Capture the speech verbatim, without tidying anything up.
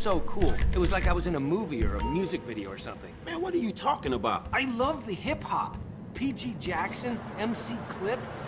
so cool. It was like I was in a movie or a music video or something. Man, what are you talking about? I love the hip-hop. P G Jackson, M C Clip,